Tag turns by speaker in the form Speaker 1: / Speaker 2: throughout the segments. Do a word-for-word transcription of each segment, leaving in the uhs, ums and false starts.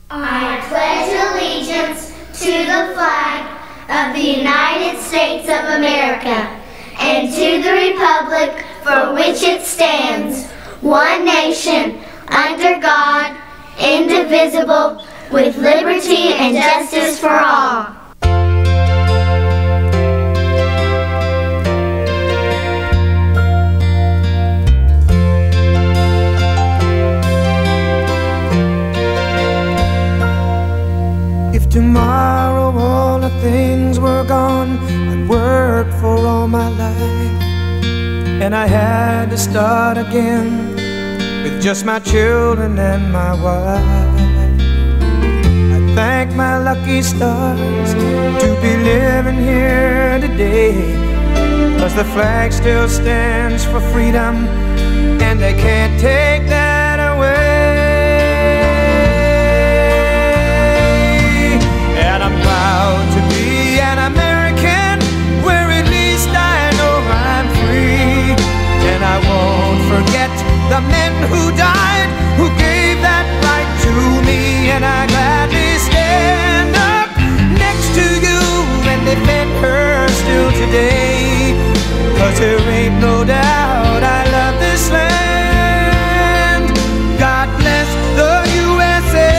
Speaker 1: I pledge allegiance to the flag of the United States of America and to the republic for which it stands, one nation, under God, indivisible, with liberty and justice for all.
Speaker 2: If tomorrow all the things were gone I'd worked for all my life, and I had to start again with just my children and my wife. I thank my lucky stars to be living here today, 'cause the flag still stands for freedom, and they can't take that away. And I'm proud to be an American, where at least I know I'm free. And I won't forget the men who died, who gave that right to me. And I gladly stand up next to you and defend her still today, 'cause there ain't no doubt I love this land. God bless the U S A.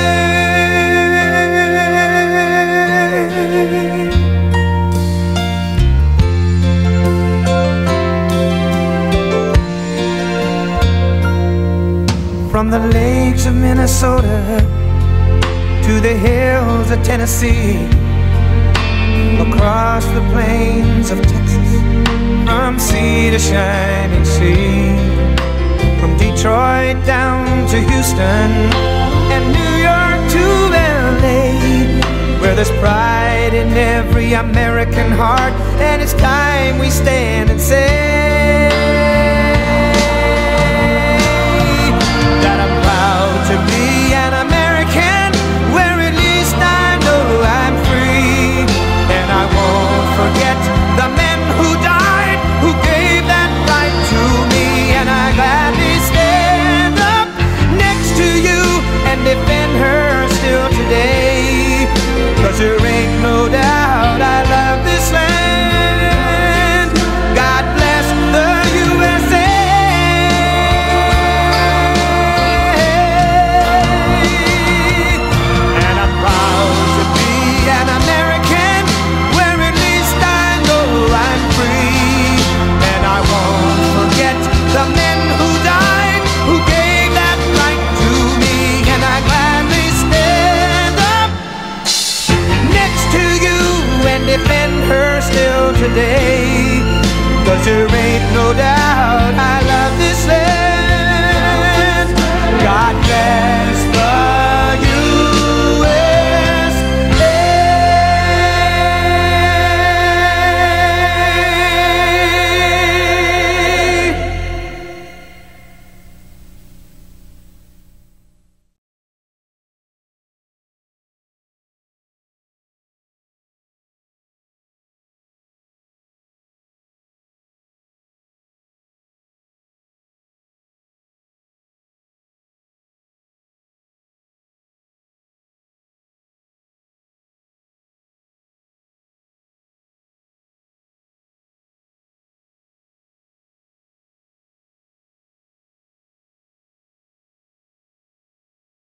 Speaker 2: From the lakes of Minnesota to the hills of Tennessee, across the plains of Texas, from sea to shining sea, from Detroit down to Houston and New York to L A, where there's pride in every American heart, and it's time we stand and say